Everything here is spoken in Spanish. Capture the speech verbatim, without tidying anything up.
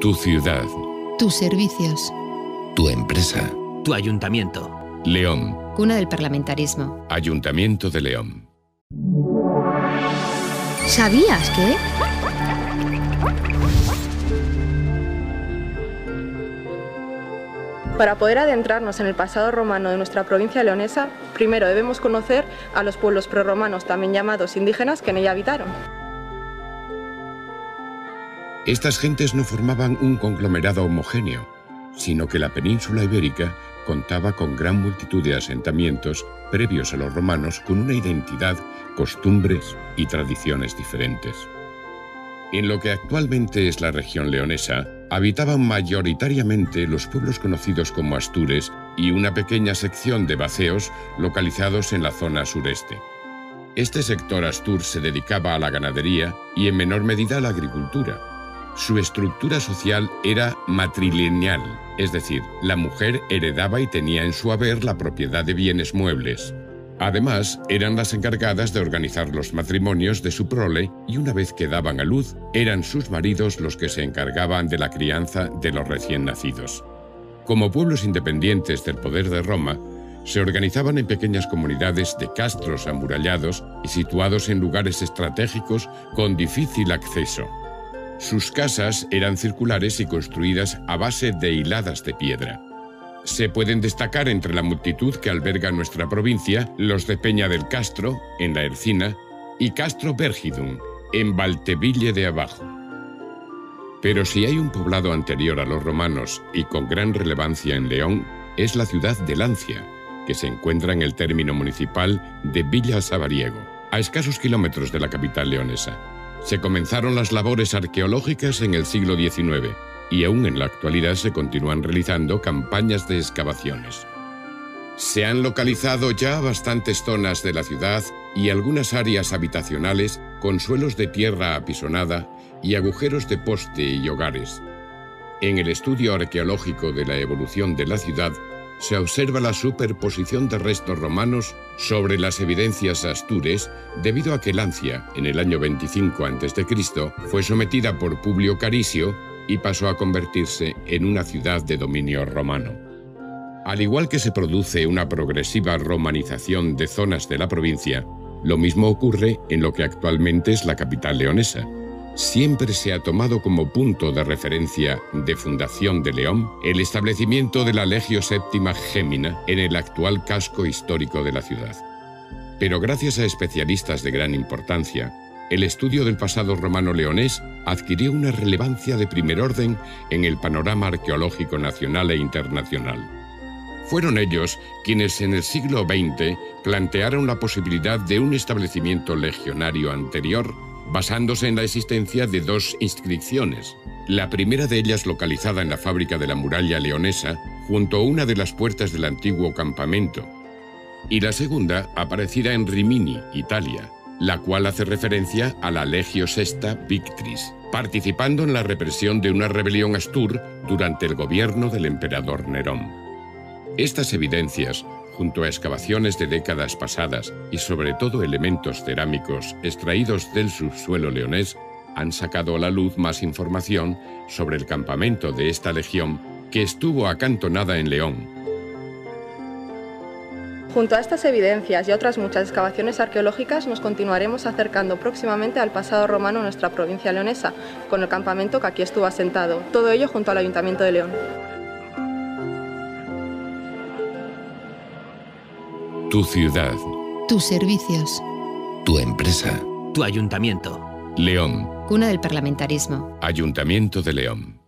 Tu ciudad. Tus servicios. Tu empresa. Tu ayuntamiento. León. Cuna del parlamentarismo. Ayuntamiento de León. ¿Sabías que? Para poder adentrarnos en el pasado romano de nuestra provincia leonesa, primero debemos conocer a los pueblos prerromanos, también llamados indígenas, que en ella habitaron. Estas gentes no formaban un conglomerado homogéneo, sino que la península ibérica contaba con gran multitud de asentamientos previos a los romanos con una identidad, costumbres y tradiciones diferentes. En lo que actualmente es la región leonesa, habitaban mayoritariamente los pueblos conocidos como astures y una pequeña sección de vaceos localizados en la zona sureste. Este sector astur se dedicaba a la ganadería y en menor medida a la agricultura. Su estructura social era matrilineal, es decir, la mujer heredaba y tenía en su haber la propiedad de bienes muebles. Además, eran las encargadas de organizar los matrimonios de su prole y una vez que daban a luz, eran sus maridos los que se encargaban de la crianza de los recién nacidos. Como pueblos independientes del poder de Roma, se organizaban en pequeñas comunidades de castros amurallados y situados en lugares estratégicos con difícil acceso. Sus casas eran circulares y construidas a base de hiladas de piedra. Se pueden destacar entre la multitud que alberga nuestra provincia los de Peña del Castro, en la Ercina, y Castro Vergidum, en Valteville de Abajo. Pero si hay un poblado anterior a los romanos y con gran relevancia en León, es la ciudad de Lancia, que se encuentra en el término municipal de Villa Sabariego, a escasos kilómetros de la capital leonesa. Se comenzaron las labores arqueológicas en el siglo diecinueve y aún en la actualidad se continúan realizando campañas de excavaciones. Se han localizado ya bastantes zonas de la ciudad y algunas áreas habitacionales con suelos de tierra apisonada y agujeros de poste y hogares. En el estudio arqueológico de la evolución de la ciudad se observa la superposición de restos romanos sobre las evidencias astures debido a que Lancia, en el año veinticinco antes de Cristo, fue sometida por Publio Carisio y pasó a convertirse en una ciudad de dominio romano. Al igual que se produce una progresiva romanización de zonas de la provincia, lo mismo ocurre en lo que actualmente es la capital leonesa. Siempre se ha tomado como punto de referencia de fundación de León el establecimiento de la Legio Séptima Gémina en el actual casco histórico de la ciudad. Pero gracias a especialistas de gran importancia, el estudio del pasado romano leonés adquirió una relevancia de primer orden en el panorama arqueológico nacional e internacional. Fueron ellos quienes en el siglo veinte plantearon la posibilidad de un establecimiento legionario anterior basándose en la existencia de dos inscripciones, la primera de ellas localizada en la fábrica de la muralla leonesa, junto a una de las puertas del antiguo campamento, y la segunda aparecida en Rimini, Italia, la cual hace referencia a la Legio Sexta Victris, participando en la represión de una rebelión astur durante el gobierno del emperador Nerón. Estas evidencias, junto a excavaciones de décadas pasadas y sobre todo elementos cerámicos extraídos del subsuelo leonés, han sacado a la luz más información sobre el campamento de esta legión que estuvo acantonada en León. Junto a estas evidencias y otras muchas excavaciones arqueológicas nos continuaremos acercando próximamente al pasado romano de nuestra provincia leonesa, con el campamento que aquí estuvo asentado, todo ello junto al Ayuntamiento de León. Tu ciudad. Tus servicios. Tu empresa. Tu ayuntamiento. León. Cuna del parlamentarismo. Ayuntamiento de León.